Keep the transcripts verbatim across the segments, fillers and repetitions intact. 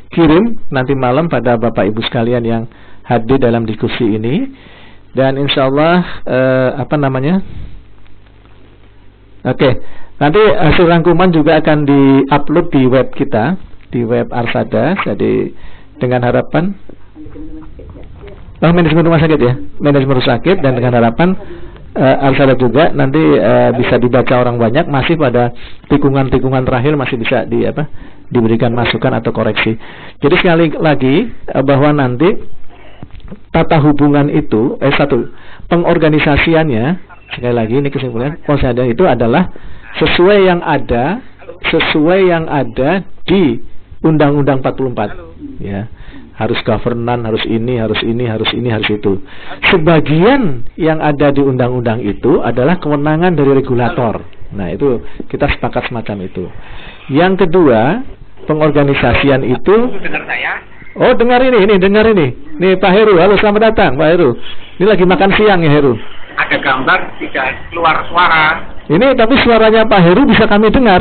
kirim nanti malam pada Bapak Ibu sekalian yang hadir dalam diskusi ini. Dan insya Allah eh, apa namanya? Oke, okay. Nanti hasil rangkuman juga akan di-upload di web kita, di web Arsada. Jadi dengan harapan oh, manajemen rumah sakit ya, manajemen rumah sakit, dan dengan harapan uh, Arsada juga nanti uh, bisa dibaca orang banyak, masih pada tikungan-tikungan terakhir masih bisa di apa diberikan masukan atau koreksi. Jadi sekali lagi uh, bahwa nanti tata hubungan itu eh satu pengorganisasiannya, sekali lagi ini kesimpulan pengorganisasian itu adalah sesuai yang ada sesuai yang ada di Undang-Undang empat puluh empat ya. Harus governance, harus ini, harus ini, harus ini, harus itu. Sebagian yang ada di undang-undang itu adalah kewenangan dari regulator. Nah, itu kita sepakat semacam itu. Yang kedua, pengorganisasian itu. Oh, dengar ini, ini dengar ini. Nih Pak Heru, halo selamat datang Pak Heru. Ini lagi makan siang ya Heru. Ada gambar tidak keluar suara. Ini tapi suaranya Pak Heru bisa kami dengar.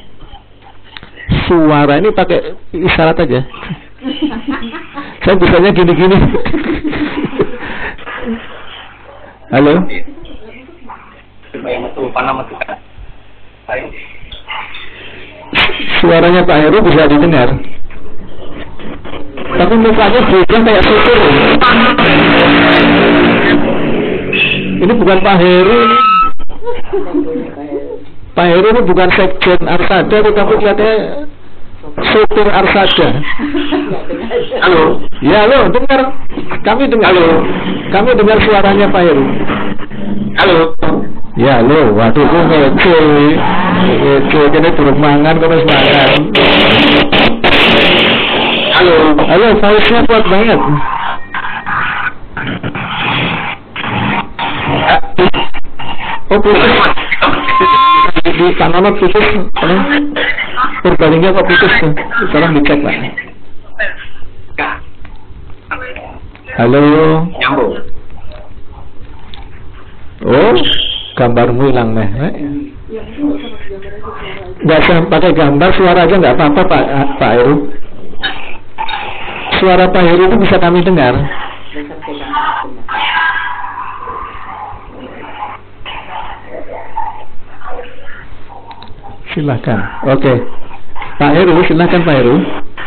Suara ini pakai isyarat aja. Saya bisanya gini-gini. Halo. Suaranya Pak Heru bisa didengar. Tapi mukanya beda kayak supir. Ini bukan Pak Heru. Pak Heru ini bukan sekjen Arsada, tetapi kelihatannya supir Arsada. Halo. Ya, halo, dengar. Kami dengar. Halo. Kami dengar suaranya Pak Heru. Halo. Ya, halo. Waduh, kok ngece. Ngece, kene durung mangan kok wis mangan. Halo. Halo, voice-nya kuat banget. Oh, putus. Di, di Pak Nonot putus. Perbalingnya kok putus tuh. Tolong dicek Pak. Halo. Nyambung. Oh, gambarmu hilang meh. Nggak usah pakai gambar, suara aja nggak apa-apa Pak Pak Heru. Suara Pak Heru itu bisa kami dengar. Silakan. Oke. Okay. Pak Heru, silakan Pak Heru.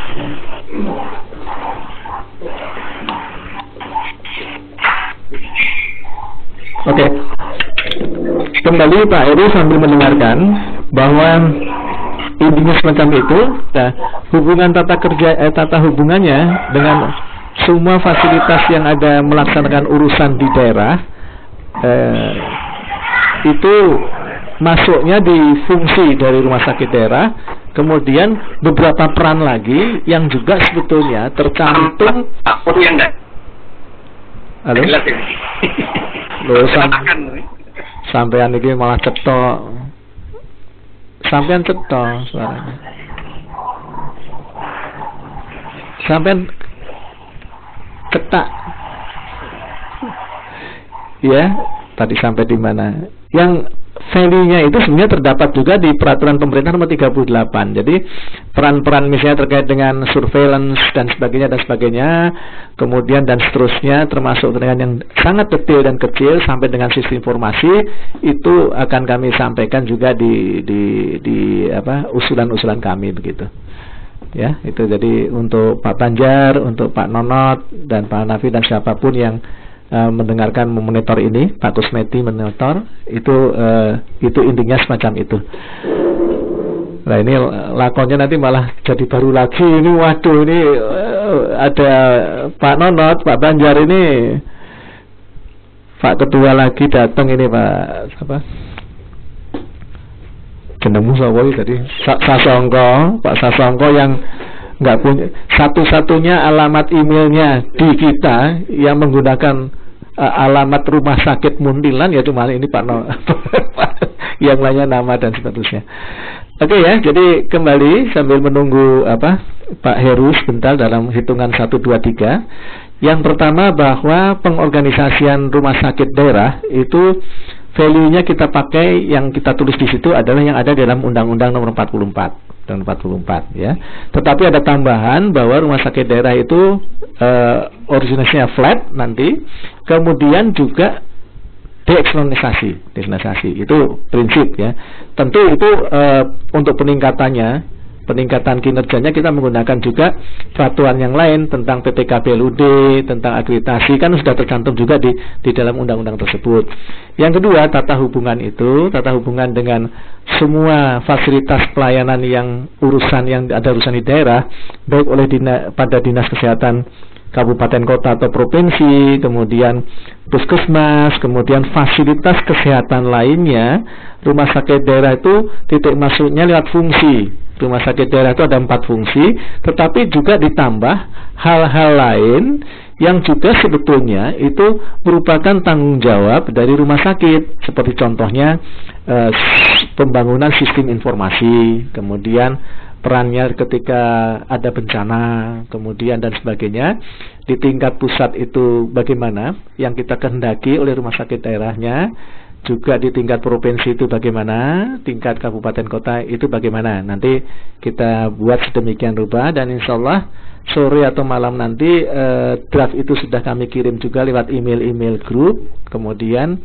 Oke. Okay. Kembali Pak Heru sambil mendengarkan bahwa intinya semacam itu, nah, hubungan tata kerja eh, tata hubungannya dengan semua fasilitas yang ada melaksanakan urusan di daerah eh, itu masuknya di fungsi dari rumah sakit daerah. Kemudian beberapa peran lagi yang juga sebetulnya tercantum. Halo. Loh, sam sampean ini malah cetok. Sampean cetok suaranya. Sampean cetak. Ya, tadi sampai di mana? Yang value-nya itu sebenarnya terdapat juga di peraturan pemerintah nomor tiga puluh delapan. Jadi peran-peran misalnya terkait dengan surveillance dan sebagainya dan sebagainya, kemudian dan seterusnya, termasuk dengan yang sangat detail dan kecil sampai dengan sistem informasi, itu akan kami sampaikan juga di di di apa usulan-usulan kami begitu. Ya, itu jadi untuk Pak Banjar, untuk Pak Nonot dan Pak Nafi dan siapapun yang Uh, mendengarkan memonitor ini, Pak Kusmeti memonitor itu, uh, itu intinya semacam itu. Nah ini lakonnya nanti malah jadi baru lagi ini. Waduh, ini uh, ada Pak Nonot, Pak Banjar ini, Pak Ketua lagi datang ini, Pak apa? Jenengmu sapa iki tadi? Sasongko, Pak Sasongko yang nggak punya satu-satunya alamat emailnya di kita yang menggunakan uh, alamat rumah sakit Muntilan ya cuma ini Pak No, yang lainnya nama dan seterusnya. Oke ya, jadi kembali sambil menunggu apa Pak Heru sebentar dalam hitungan satu dua tiga. Yang pertama bahwa pengorganisasian rumah sakit daerah itu value-nya kita pakai, yang kita tulis di situ adalah yang ada dalam Undang-Undang Nomor empat puluh empat tahun empat puluh empat ya. Tetapi ada tambahan bahwa rumah sakit daerah itu uh, originasinya flat nanti, kemudian juga deekselonisasi, deekselonisasi itu prinsip ya. Tentu itu uh, untuk peningkatannya, peningkatan kinerjanya kita menggunakan juga peraturan yang lain tentang P P K B L U D, tentang akreditasi, kan sudah tercantum juga di di dalam undang-undang tersebut. Yang kedua, tata hubungan itu, tata hubungan dengan semua fasilitas pelayanan yang urusan yang ada urusan di daerah, baik oleh dina, pada dinas kesehatan kabupaten kota atau provinsi, kemudian puskesmas, kemudian fasilitas kesehatan lainnya. Rumah sakit daerah itu titik masuknya lewat fungsi. Rumah sakit daerah itu ada empat fungsi, tetapi juga ditambah hal-hal lain yang juga sebetulnya itu merupakan tanggung jawab dari rumah sakit, seperti contohnya eh, pembangunan sistem informasi, kemudian perannya ketika ada bencana, kemudian dan sebagainya. Di tingkat pusat itu bagaimana yang kita kehendaki oleh rumah sakit daerahnya, juga di tingkat provinsi itu bagaimana, tingkat kabupaten kota itu bagaimana. Nanti kita buat sedemikian rupa, dan insya Allah sore atau malam nanti eh, draft itu sudah kami kirim juga lewat email-email grup. Kemudian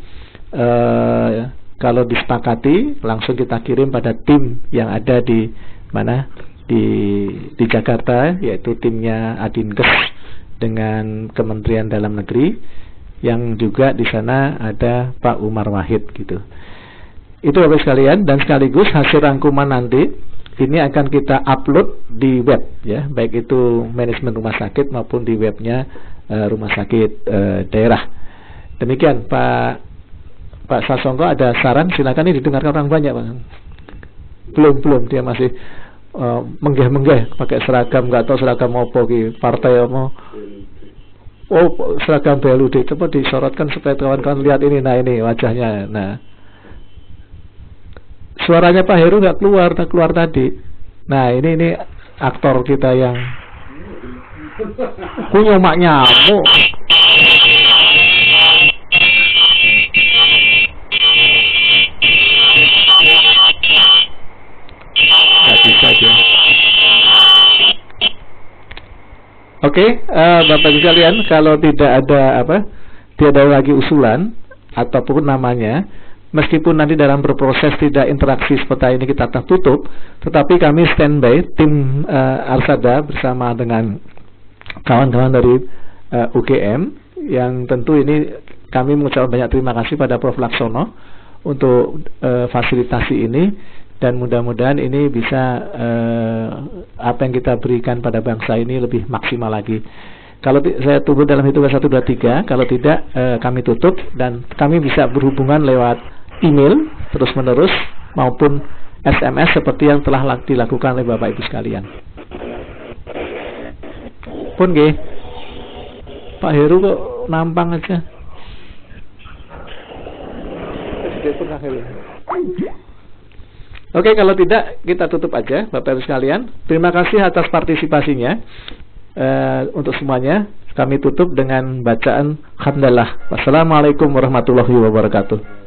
eh, kalau disepakati langsung kita kirim pada tim yang ada di mana, di di Jakarta, yaitu timnya Adinkes dengan Kementerian Dalam Negeri, yang juga di sana ada Pak Umar Wahid gitu. Itu Bapak sekalian, dan sekaligus hasil rangkuman nanti ini akan kita upload di web ya, baik itu manajemen rumah sakit maupun di webnya uh, rumah sakit uh, daerah. Demikian Pak Pak Sasongko, ada saran silakan, ini didengarkan orang banyak Pak. Belum belum dia masih uh, menggeh-menggeh pakai seragam, nggak tahu seragam apa ki partai apa. Oh, seragam B L U D, coba disorotkan supaya kawan-kawan lihat ini. Nah ini wajahnya. Nah, suaranya Pak Heru nggak keluar, nggak keluar tadi. Nah ini ini aktor kita yang punya mak nyamuk. Nggak bisa dia. Oke, okay, uh, Bapak sekalian, kalau tidak ada apa, tidak ada lagi usulan ataupun namanya, meskipun nanti dalam berproses tidak interaksi seperti ini kita tertutup, tetapi kami standby tim uh, Arsada bersama dengan kawan-kawan dari uh, U G M, yang tentu ini kami mengucapkan banyak terima kasih pada Prof Laksono untuk uh, fasilitasi ini. Dan mudah-mudahan ini bisa eh, apa yang kita berikan pada bangsa ini lebih maksimal lagi. Kalau saya tunggu dalam hitungan satu, dua, tiga. Kalau tidak eh, kami tutup, dan kami bisa berhubungan lewat email terus menerus maupun S M S seperti yang telah dilakukan oleh Bapak Ibu sekalian. Pun nggih. Pak Heru kok nampang aja. Oke, kalau tidak kita tutup aja Bapak Ibu sekalian. Terima kasih atas partisipasinya. Uh, untuk semuanya kami tutup dengan bacaan hamdalah. Wassalamualaikum warahmatullahi wabarakatuh.